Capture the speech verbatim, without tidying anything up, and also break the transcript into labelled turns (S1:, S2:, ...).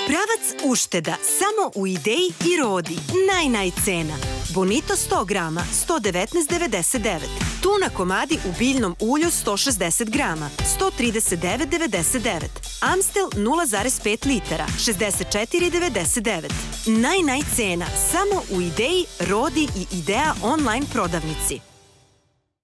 S1: Pravac ušteda samo u Ideji i Rodi. Naj, naj cena. Bonito sto grama, sto devetnaest devedeset devet. Tuna komadi u biljnom ulju sto šezdeset grama, sto trideset devet devedeset devet. Amstel nula zarez pet litara, šezdeset četiri devedeset devet. Naj, naj cena samo u Ideji, Rodi i Idea online prodavnici.